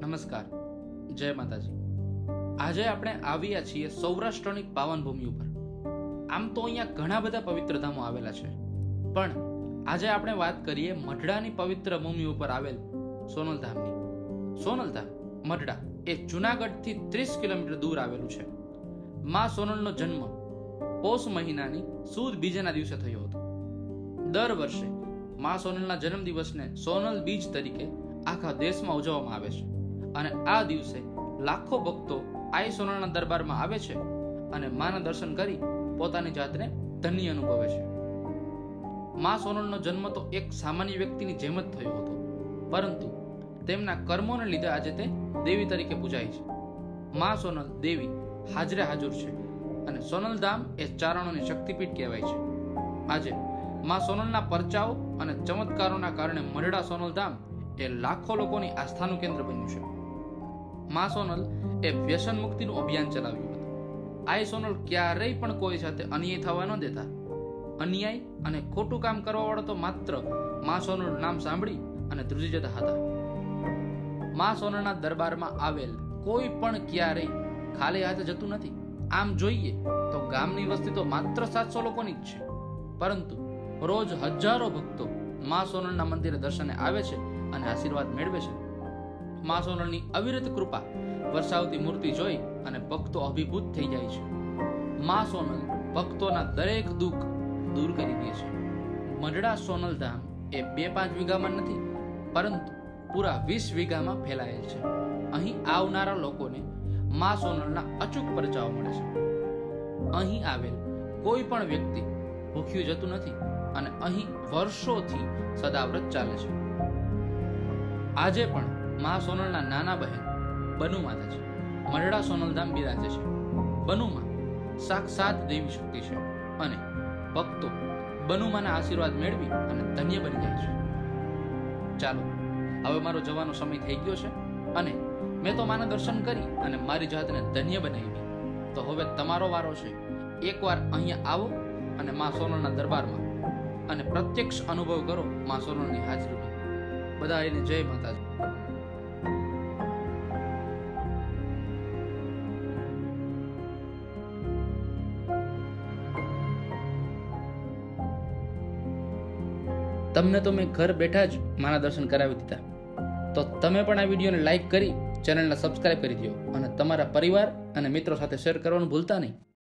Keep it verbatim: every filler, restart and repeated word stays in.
નમસ્કાર, જય માતાજી। આજે આપણે આવ્યા છીએ સૌરાષ્ટ્રની પાવન ભૂમિ ઉપર। આમ તો અહીંયા ઘણા બધા પવિત્ર ધામો આવેલા છે, પણ આજે આપણે વાત કરીએ મઢડાની પવિત્ર ભૂમિ ઉપર આવેલ સોનલ ધામની। સોનલ ધામ મઢડા એ જુનાગઢથી ત્રીસ કિલોમીટર દૂર આવેલું છે। માં સોનલનો જન્મ પોષ મહિનાની સુદ બીજના દિવસે થયો હતો। દર વર્ષે માં સોનલના જન્મદિવસને સોનલ બીજ તરીકે આખા દેશમાં ઉજવવામાં આવે છે અને આ દિવસે લાખો ભક્તો આઈ સોનલના દરબારમાં આવે છે અને માના દર્શન કરી પોતાની જાતને ધન્ય અનુભવે છે। માં સોનલનો જન્મ તો એક સામાન્ય વ્યક્તિની જેમ જ થયો હતો, પરંતુ તેમના કર્મોને લીધે આજે તે દેવી તરીકે પૂજાય છે। માં સોનલ દેવી હાજરે હાજર છે અને સોનલ ધામ એ ચારણોની શક્તિપીઠ કહેવાય છે। આજે માં સોનલના પરચાઓ અને ચમત્કારોના કારણે મઢડા સોનલ ધામ એ લાખો લોકોની આસ્થાનું કેન્દ્ર બન્યું છે। માં સોનલ એ વ્યસન મુક્તિનું અભિયાન ચલાવ્યું હતું। આ સોનલ ક્યારેય પણ કોઈ સાથે અન્યાય થવા ન દેતા। અન્યાય અને ખોટું કામ કરવા વાળો તો માત્ર માં સોનલનું નામ સાંભળી અને ધ્રુજી જતા હતા। માં સોનલના દરબારમાં આવેલ કોઈ પણ ક્યારેય ખાલી હાથે જતું નથી। આમ જોઈએ તો ગામની વસ્તી તો માત્ર સાતસો લોકોની જ છે, પરંતુ રોજ હજારો ભક્તો માં સોનલના મંદિરે દર્શને આવે છે અને આશીર્વાદ મેળવે છે। માં સોનલની અવિરત કૃપા વરસાવતી મૂર્તિ જોઈ અને ભક્તો અભિભૂત થઈ જાય છે। માં સોનલ ભક્તોના દરેક દુઃખ દૂર કરી દે છે। મઢડા સોનલ ધામ એ બે પાંચ વીઘામાં નથી, પરંતુ પૂરા વીસ વીઘામાં ફેલાયેલ છે। અહીં આવનારા લોકોને માં સોનલના અચૂક પરચાઓ મળે છે। અહીં આવેલ કોઈ પણ વ્યક્તિ ભૂખ્યું જતું નથી અને અહીં વર્ષોથી સદાવ્રત ચાલે છે। આજે પણ માં સોનલના નાના બહેન બનુ માતા છે મઢડા સોનલ ધામ બિરાજે છે। બનુમાં સાક્ષાત દેવી શક્તિ છે અને ભક્તો બનુમાના આશીર્વાદ મેળવી અને ધન્ય બની જાય છે। ચાલો, હવે મારો જવાનો સમય થઈ ગયો છે અને મેં તો માના દર્શન કરી અને મારી જાતને ધન્ય બનાવી। તો હવે તમારો વારો છે। એકવાર અહીંયા આવો અને માં સોનલના દરબારમાં અને પ્રત્યક્ષ અનુભવ કરો માં સોનલની હાજરીનો। બધાને જય માતાજી। તમને તો મેં ઘર બેઠા જ માના દર્શન કરાવી દીધા, તો તમે પણ આ વિડીયોને લાઈક કરી ચેનલને સબસ્ક્રાઇબ કરી દો અને તમારા પરિવાર અને મિત્રો સાથે શેર કરવાનું ભૂલતા નહીં।